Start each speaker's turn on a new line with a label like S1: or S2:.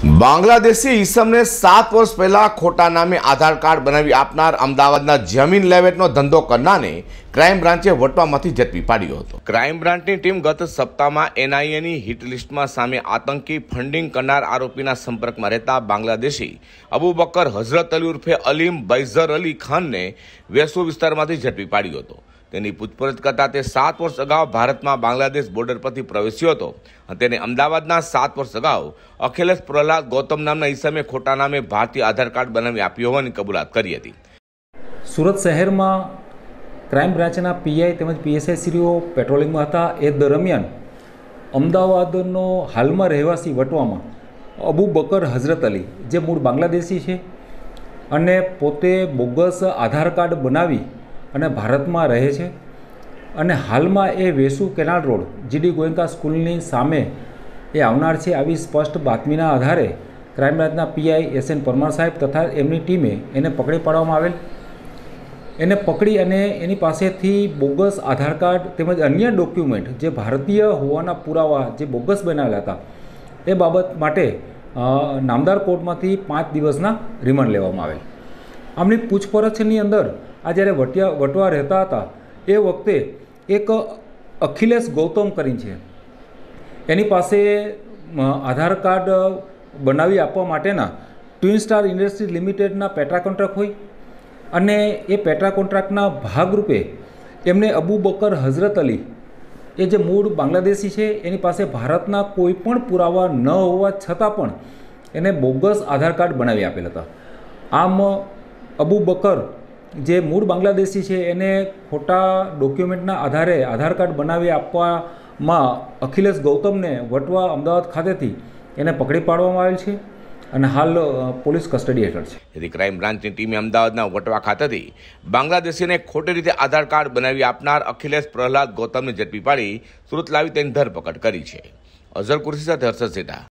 S1: બાંગ્લાદેશી ઈસમને 7 વર્ષ પહેલા ખોટા નામે આધાર કાર્ડ બનાવી આપનાર અમદાવાદના જમીન લેવેટનો ધંધો કરનારને ક્રાઇમ બ્રાન્ચે વટવામાંથી ઝડપી પાડ્યો હતો। ક્રાઇમ બ્રાન્ચની ટીમ ગત સપ્તાહમાં એનઆઈએની હિટ લિસ્ટમાં સામે આતંકી ફંડિંગ કરનાર આરોપીના સંપર્કમાં રહેતા બાંગ્લાદેશી અબુબકર હઝરત અલી ઉર્ફે અલીમ બૈઝર અલી ખાનને વેસુ વિસ્તારમાંથી ઝડપી પાડ્યો હતો। તેની પૂછપરછ કરતા તે 7 વર્ષ અગાઉ ભારતમાં બાંગ્લાદેશ બોર્ડર પરથી પ્રવેશ્યો હતો અને તેને અમદાવાદના 7 વર્ષ અગાઉ અખિલેશ પ્રહલાદ ગૌતમ નામના ઈસમે ખોટા નામે ભારતીય આધાર કાર્ડ બનાવી આપ્યો હોવાની કબૂલાત કરી હતી।
S2: સુરત શહેરમાં ક્રાઇમ બ્રાન્ચના પીઆઈ તેમજ પીએસઆઈ શ્રીઓ પેટ્રોલિંગમાં હતા। એ દરમિયાન અમદાવાદનો હાલમાં રહેવાસી વટવામાં અબુબકર હઝરત અલી જે મૂળ બાંગ્લાદેશી છે અને પોતે બોગસ આધાર કાર્ડ બનાવી અને ભારતમાં રહે છે અને હાલમાં એ Vesu canal road GD Goenka સ્કૂલની સામે એ આવનાર છે। આવી સ્પષ્ટ બાતમીના આધારે ક્રાઇમ બ્રાન્ચના પીઆઈ એસએન પરમાર સાહેબ તથા એમની ટીમે એને પકડી પાડવામાં આવેલ। એને પકડી અને એની પાસેથી બોગસ આધાર કાર્ડ તેમજ અન્ય ડોક્યુમેન્ટ જે ભારતીય હોવાના પુરાવા જે બોગસ બનાવેલા હતા એ બાબત માટે નામદાર કોર્ટમાંથી 5 દિવસના રિમાન્ડ લેવામાં આવેલ। આમની પૂછપરછની અંદર આ જ્યારે વટવા રહેતા હતા એ વખતે એક અખિલેશ ગૌતમ કરીને છે એની પાસે આધાર કાર્ડ બનાવી આપવા માટેના ટ્વિન સ્ટાર ઇન્ડસ્ટ્રીઝ લિમિટેડના પેટ્રા કોન્ટ્રાક્ટ હોય અને એ પેટ્રા કોન્ટ્રાક્ટના ભાગરૂપે એમને અબુબકર હઝરત અલી એ જે મૂળ બાંગ્લાદેશી છે એની પાસે ભારતના કોઈ પણ પુરાવા ન હોવા છતાં પણ એને બોગસ આધાર કાર્ડ બનાવી આપેલ હતા। આમ અબુબકર જે મૂળ બાંગ્લાદેશી છે એને ખોટા ડોક્યુમેન્ટના આધારે આધાર કાર્ડ બનાવી આપવામાં અખિલેશ ગૌતમને વટવા અમદાવાદ ખાતેથી એને પકડી પાડવામાં આવેલ છે અને હાલ પોલીસ કસ્ટડી હેઠળ છે।
S1: જેથી ક્રાઇમ બ્રાન્ચની ટીમે અમદાવાદના વટવા ખાતેથી બાંગ્લાદેશીને ખોટી રીતે આધાર કાર્ડ બનાવી આપનાર અખિલેશ પ્રહલાદ ગૌતમને ઝડપી પાડી સુરત લાવી તેની ધરપકડ કરી છે। અઝર કુર્સી સાથે હર્ષદ સેઠા।